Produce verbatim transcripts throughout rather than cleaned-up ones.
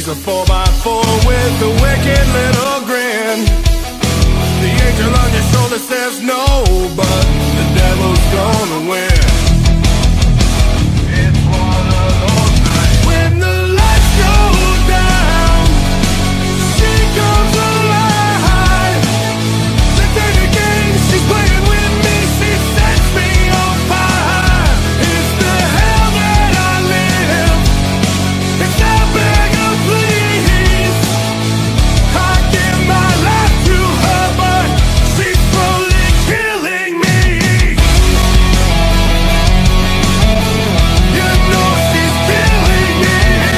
a four by four with a wicked little grin. The angel on your shoulder says no, but the devil's gonna win. It's one of those nights when the lights go down, she comes alive. But then again, she's playing with me, she sets me on fire. It's the hell that I live, it's that big of please. I give my life to her, but she's slowly killing me. You know she's killing me.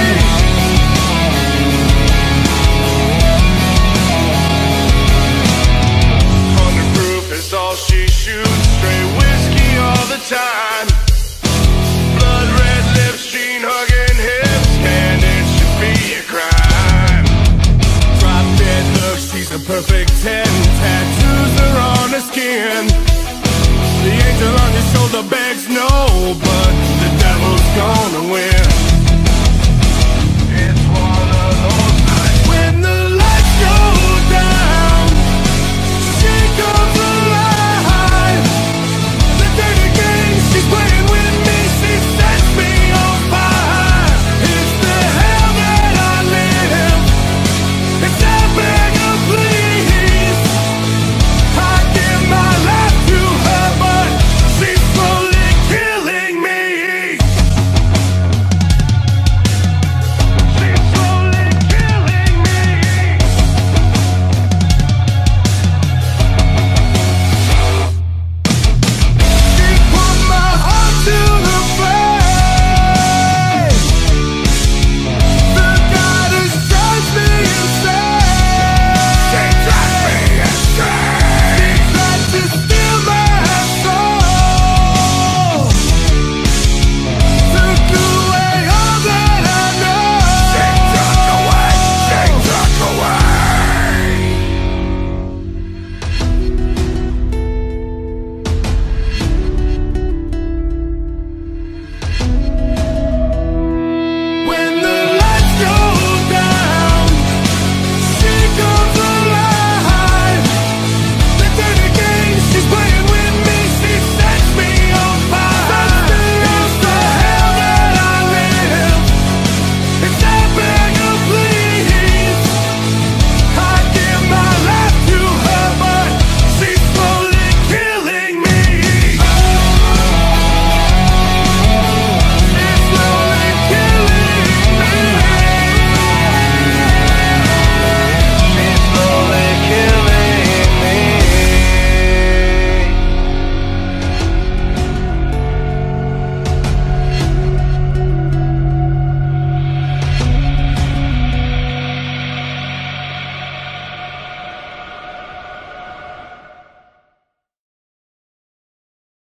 Hundred proof is all she shoots, straight whiskey all the time. Blood red lips, jean hugging hips, man, it should be a crime. Drop dead look, she's a perfect ten, tattoos are on her skin. The angel on your shoulder begs no, but the devil's gone